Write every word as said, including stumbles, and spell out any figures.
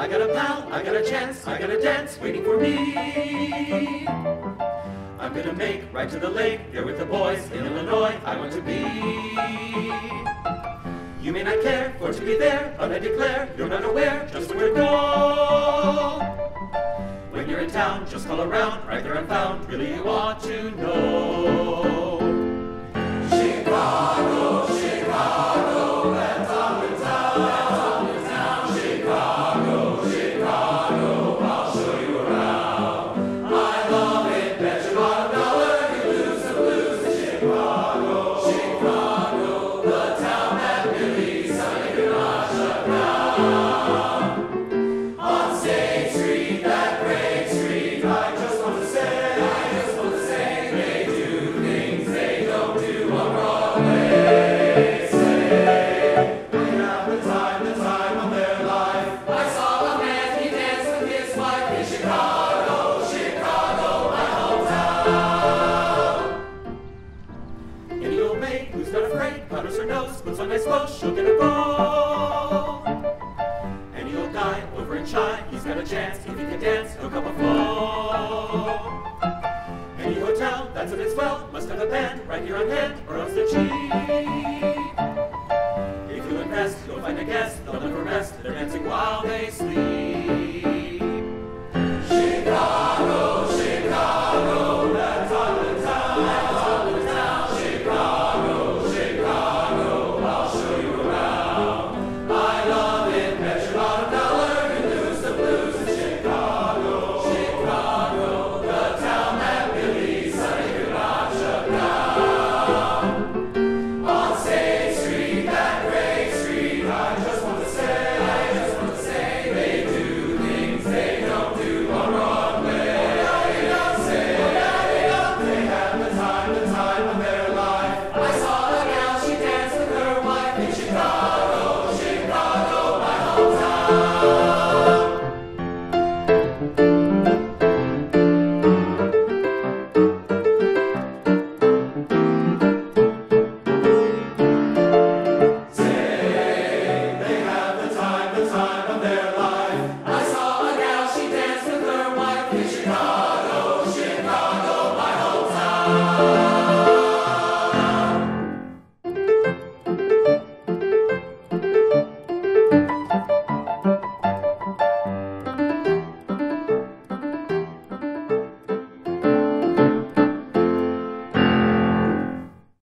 I got a pal, I got a chance, I got a dance waiting for me. I'm gonna make right to the lake, there with the boys in Illinois, I want to be. You may not care for to be there, but I declare you're not aware just where to go. When you're in town, just call around, right there I'm found, really you ought to know. Chicago, Chicago, that's on the town, that's on the town. Chicago, Chicago, I'll show you around. I love it, bet you bottom dollar, you lose the blues in Chicago. Chicago, the town that really something could not shut down. On State Street, that great street, I just want to say, I just want to say, they do things they don't do on Broadway. Say, they have the time, the time of their life. I saw a man, he danced with his wife in Chicago, Chicago, my hometown. Any old maid who's not afraid, powders her nose, puts on nice clothes, she'll get a beau. Any old guy over in China, he's got a chance, if he can dance, he'll come a flow. Any hotel that's in its well must have a band right here on hand, or else they're cheap. If you invest, you'll find a guest, they'll never rest, they're dancing while they sleep.